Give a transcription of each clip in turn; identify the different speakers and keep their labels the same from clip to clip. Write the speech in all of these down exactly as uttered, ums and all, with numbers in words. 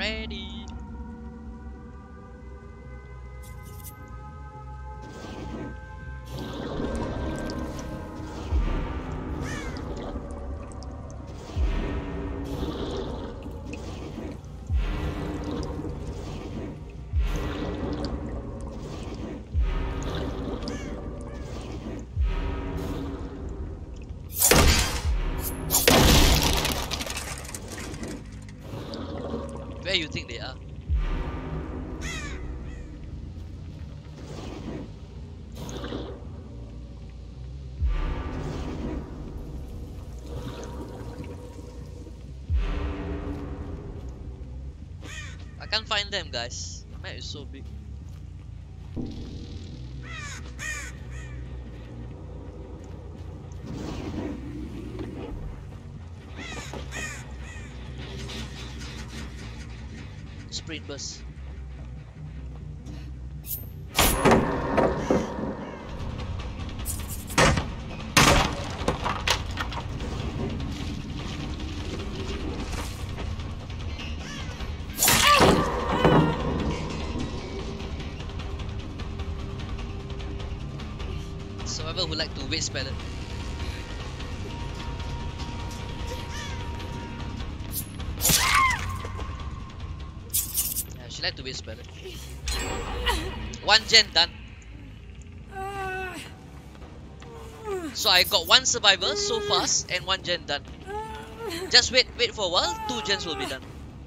Speaker 1: ready. Where you think they are? I can't find them, guys. The map is so big. Sprint bus. Survivor who like to waste pallet. Yeah, she like to waste pallet. One gen done. So I got one survivor so fast and one gen done. Just wait, wait for a while. Two gens will be done.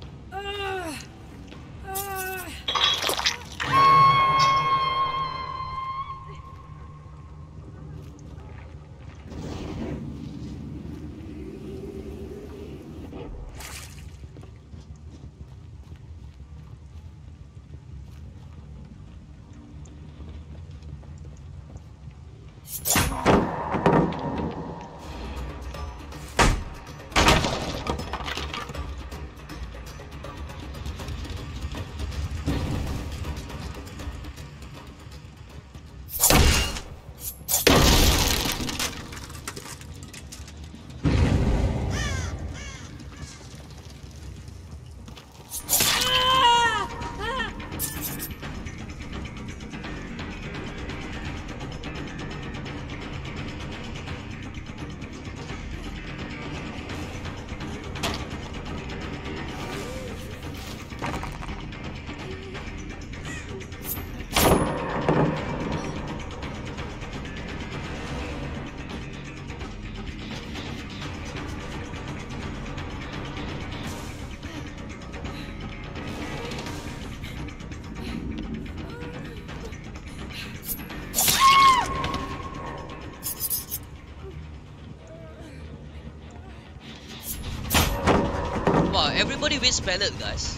Speaker 1: Wow, everybody waste pallet, guys.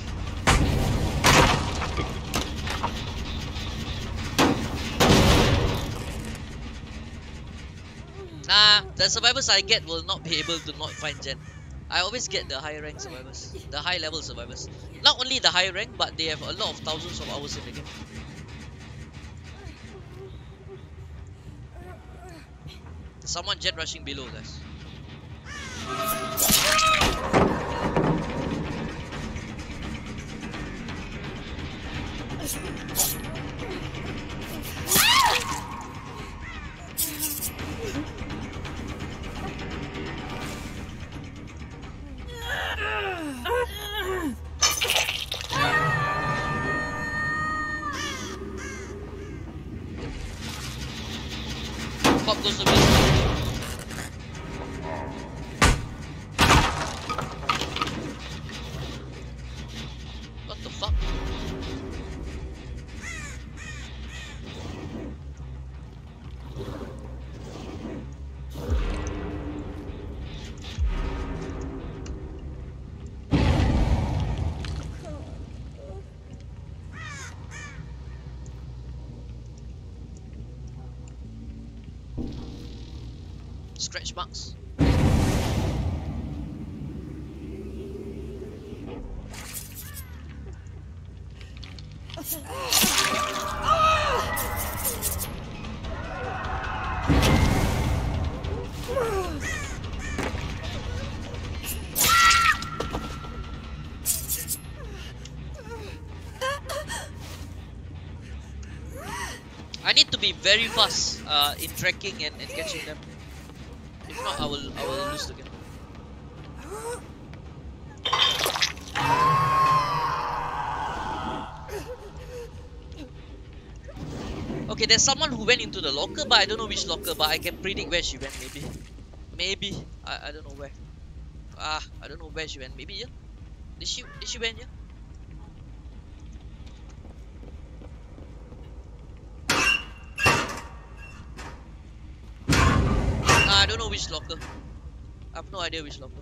Speaker 1: Nah, the survivors I get will not be able to not find gen. I always get the high rank survivors, the high level survivors. Not only the high rank, but they have a lot of thousands of hours in the game. There's someone jet rushing below, guys. Pop goes the beast. What the fuck? Stretch marks. need to be very fast uh, in tracking and, and catching them. If not, I will I will lose the game. Okay, there's someone who went into the locker, but I don't know which locker. But I can predict where she went. Maybe, maybe I I don't know where. Ah, I don't know where she went. Maybe yeah. Did she did she went yeah? Ah, I don't know which locker. I have no idea which locker.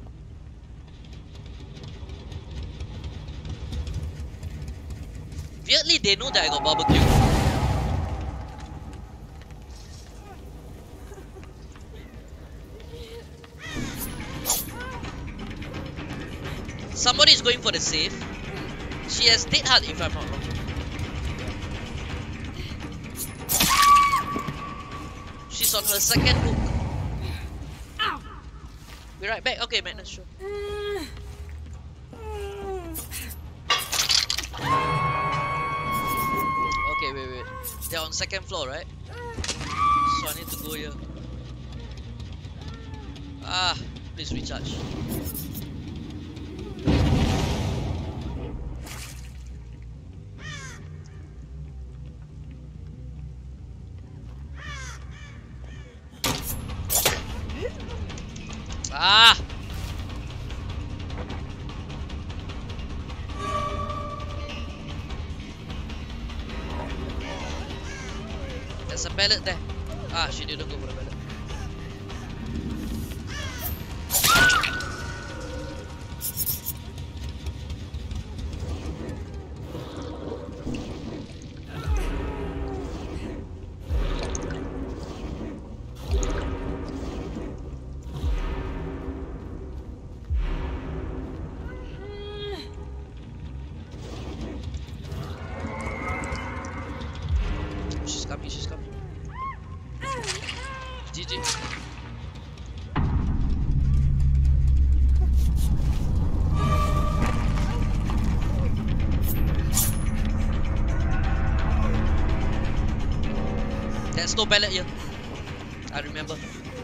Speaker 1: Weirdly, they know that I got barbecue. Somebody is going for the safe. She has dead hard if I'm not wrong. She's on her second hook. Be right back. Okay, Magnus, sure. Okay, wait, wait. They're on second floor, right? So I need to go here. Ah, please recharge. Ah! There's a pallet there. Ah, she didn't go for the pallet. She's coming, she's coming. G G. There's no pallet here. I remember.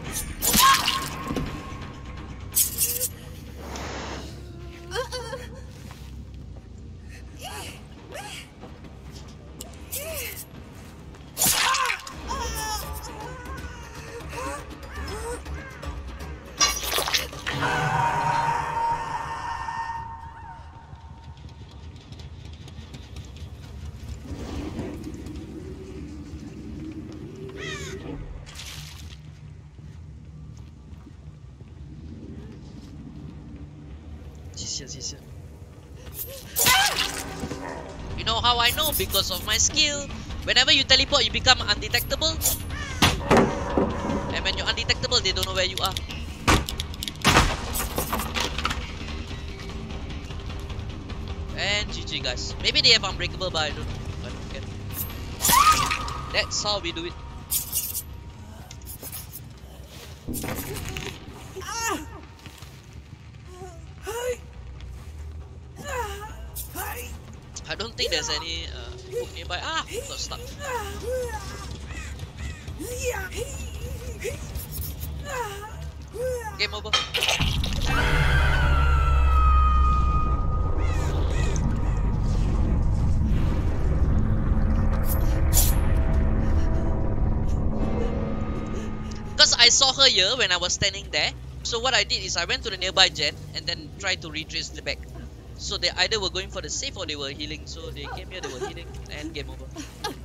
Speaker 1: She's here, she's here. You know how I know? Because of my skill. Whenever you teleport, you become undetectable. And when you're undetectable, they don't know where you are. And G G, guys. Maybe they have unbreakable, but I don't know. I don't care. That's how we do it. I don't think there's any uh, hook nearby. Ah, got stuck. Game over. Because I saw her here when I was standing there. So what I did is I went to the nearby gen and then tried to retrace the back. So they either were going for the safe or they were healing. So they came here, they were healing, and game over.